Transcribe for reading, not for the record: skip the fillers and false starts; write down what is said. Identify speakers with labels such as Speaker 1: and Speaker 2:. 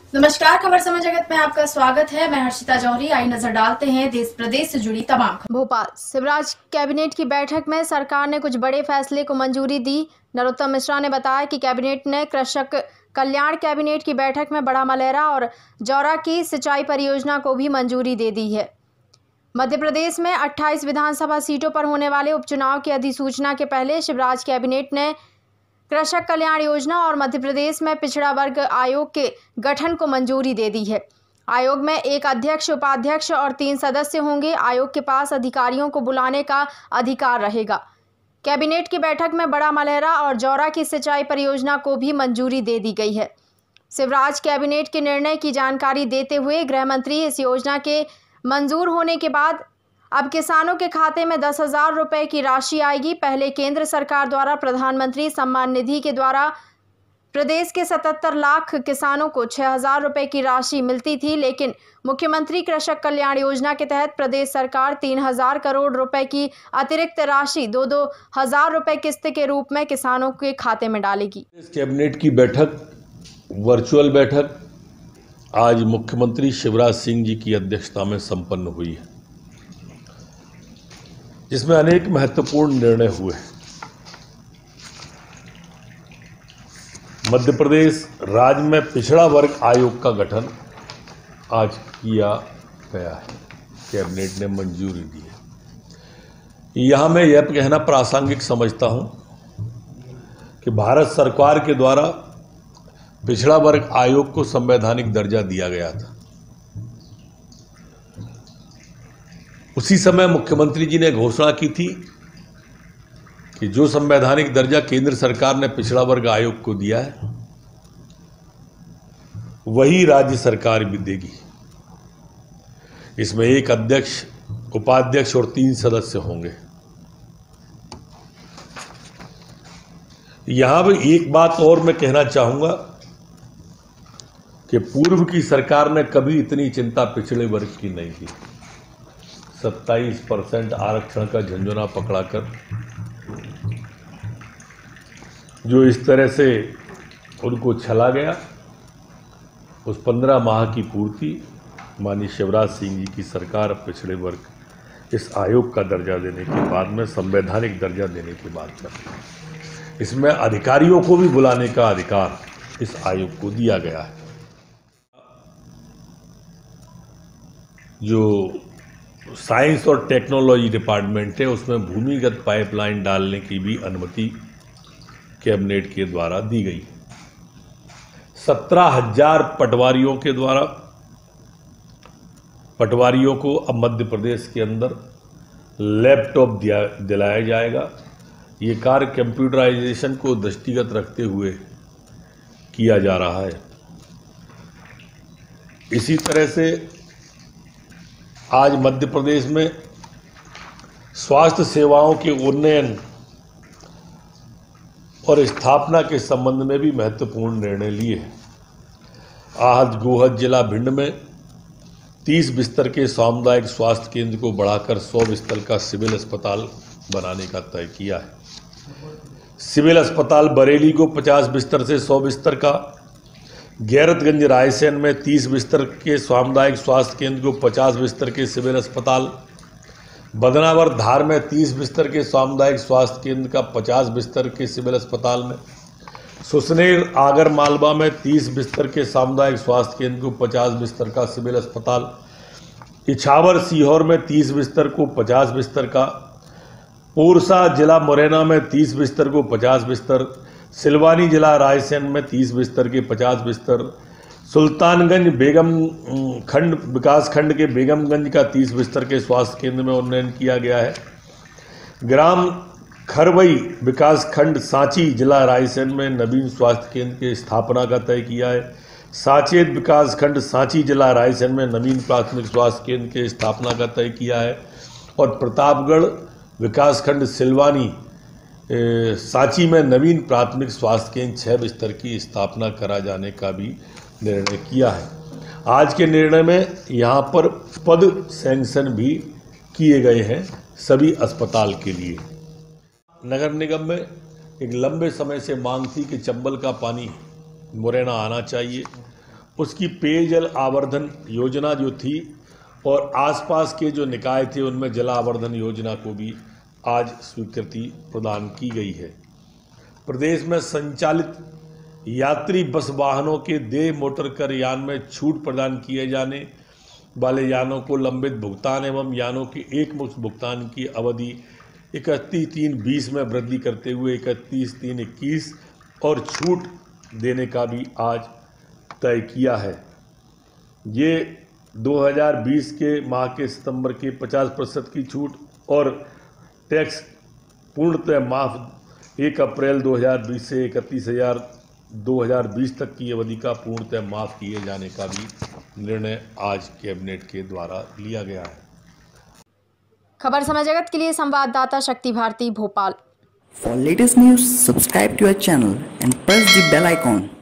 Speaker 1: नमस्कार, खबर समय जगत में आपका स्वागत है। मैं हर्षिता जौहरी। आई नजर डालते हैं देश प्रदेश से जुड़ी तमाम खबरें। भोपाल शिवराज कैबिनेट की बैठक में सरकार ने कुछ बड़े फैसले को मंजूरी दी। नरोत्तम मिश्रा ने बताया कि कैबिनेट ने कृषक कल्याण कैबिनेट की बैठक में बड़ा मलेरा और जौरा की सिंचाई परियोजना को भी मंजूरी दे दी है। मध्य प्रदेश में 28 विधानसभा सीटों पर होने वाले उपचुनाव की अधिसूचना के पहले शिवराज कैबिनेट ने कृषक कल्याण योजना और मध्य प्रदेश में पिछड़ा वर्ग आयोग के गठन को मंजूरी दे दी है। आयोग में एक अध्यक्ष, उपाध्यक्ष और 3 सदस्य होंगे। आयोग के पास अधिकारियों को बुलाने का अधिकार रहेगा। कैबिनेट की बैठक में बड़ा मलेरा और जौरा की सिंचाई परियोजना को भी मंजूरी दे दी गई है। शिवराज कैबिनेट के निर्णय की जानकारी देते हुए गृह मंत्री इस योजना के मंजूर होने के बाद अब किसानों के खाते में 10,000 रुपये की राशि आएगी। पहले केंद्र सरकार द्वारा प्रधानमंत्री सम्मान निधि के द्वारा प्रदेश के 77 लाख किसानों को 6,000 रुपये की राशि मिलती थी, लेकिन मुख्यमंत्री कृषक कल्याण योजना के तहत प्रदेश सरकार 3,000 करोड़ रुपए की अतिरिक्त राशि 2-2 हज़ार रुपये किस्त के रूप में किसानों के खाते में डालेगी।
Speaker 2: इस कैबिनेट की बैठक, वर्चुअल बैठक, आज मुख्यमंत्री शिवराज सिंह जी की अध्यक्षता में संपन्न हुई है, जिसमें अनेक महत्वपूर्ण निर्णय हुए। मध्य प्रदेश राज्य में पिछड़ा वर्ग आयोग का गठन आज किया गया है, कैबिनेट ने मंजूरी दी है। यहां मैं यह कहना प्रासंगिक समझता हूं कि भारत सरकार के द्वारा पिछड़ा वर्ग आयोग को संवैधानिक दर्जा दिया गया था। उसी समय मुख्यमंत्री जी ने घोषणा की थी कि जो संवैधानिक दर्जा केंद्र सरकार ने पिछड़ा वर्ग आयोग को दिया है, वही राज्य सरकार भी देगी। इसमें एक अध्यक्ष, उपाध्यक्ष और 3 सदस्य होंगे। यहां पर एक बात और मैं कहना चाहूंगा कि पूर्व की सरकार ने कभी इतनी चिंता पिछड़े वर्ग की नहीं की। 27% आरक्षण का झंझोना पकड़ाकर जो इस तरह से उनको छला गया, उस 15 माह की पूर्ति माननीय शिवराज सिंह जी की सरकार पिछड़े वर्ग इस आयोग का दर्जा देने के बाद में, संवैधानिक दर्जा देने के बाद में, इसमें अधिकारियों को भी बुलाने का अधिकार इस आयोग को दिया गया है। जो साइंस और टेक्नोलॉजी डिपार्टमेंट है, उसमें भूमिगत पाइपलाइन डालने की भी अनुमति कैबिनेट के द्वारा दी गई। 17,000 पटवारियों के द्वारा पटवारियों को अब मध्य प्रदेश के अंदर लैपटॉप दिलाया जाएगा। ये कार्य कंप्यूटराइजेशन को दृष्टिगत रखते हुए किया जा रहा है। इसी तरह से आज मध्य प्रदेश में स्वास्थ्य सेवाओं के उन्नयन और स्थापना के संबंध में भी महत्वपूर्ण निर्णय लिए हैं। आज गोहद जिला भिंड में 30 बिस्तर के सामुदायिक स्वास्थ्य केंद्र को बढ़ाकर 100 बिस्तर का सिविल अस्पताल बनाने का तय किया है। सिविल अस्पताल बरेली को 50 बिस्तर से 100 बिस्तर का, गैरतगंज रायसेन में 30 बिस्तर के सामुदायिक स्वास्थ्य केंद्र को 50 बिस्तर के सिविल अस्पताल, बदनावर धार में 30 बिस्तर के सामुदायिक स्वास्थ्य केंद्र का 50 बिस्तर के सिविल अस्पताल में, सुसनेर आगर मालवा में 30 बिस्तर के सामुदायिक स्वास्थ्य केंद्र को 50 बिस्तर का सिविल अस्पताल, इछावर सीहोर में 30 बिस्तर को 50 बिस्तर का, पूरसा जिला मुरैना में 30 बिस्तर को 50 बिस्तर, सिलवानी जिला रायसेन में 30 बिस्तर के 50 बिस्तर, सुल्तानगंज बेगम खंड विकास खंड के बेगमगंज का 30 बिस्तर के स्वास्थ्य केंद्र में उन्नयन किया गया है। ग्राम खरवई विकास खंड सांची जिला रायसेन में नवीन स्वास्थ्य केंद्र की स्थापना का तय किया है। साचेत विकास खंड सांची जिला रायसेन में नवीन प्राथमिक स्वास्थ्य केंद्र की स्थापना का तय किया है। और प्रतापगढ़ विकास खंड सिलवानी सांची में नवीन प्राथमिक स्वास्थ्य केंद्र 6 बिस्तर की स्थापना करा जाने का भी निर्णय किया है। आज के निर्णय में यहाँ पर पद सैंक्शन भी किए गए हैं सभी अस्पताल के लिए। नगर निगम में एक लंबे समय से मांग थी कि चंबल का पानी मुरैना आना चाहिए। उसकी पेयजल आवर्धन योजना जो थी और आसपास के जो निकाय थे उनमें जलावर्धन योजना को भी आज स्वीकृति प्रदान की गई है। प्रदेश में संचालित यात्री बस वाहनों के देय मोटर कर यान में छूट प्रदान किए जाने वाले यानों को लंबित भुगतान एवं यानों के एक मुश्त भुगतान की अवधि 31/3/20 में वृद्धि करते हुए 31/3/21 और छूट देने का भी आज तय किया है। ये 2020 के माह के सितंबर के 50% की छूट और टैक्स पूर्णतः माफ 1 अप्रैल 2020 से 31/2020 तक की अवधि का पूर्णतः माफ किए जाने का भी निर्णय आज कैबिनेट के द्वारा लिया गया है।
Speaker 1: खबर समय जगत के लिए संवाददाता शक्ति Bharti Bhopal.
Speaker 3: For latest news, subscribe to our channel and press the bell icon.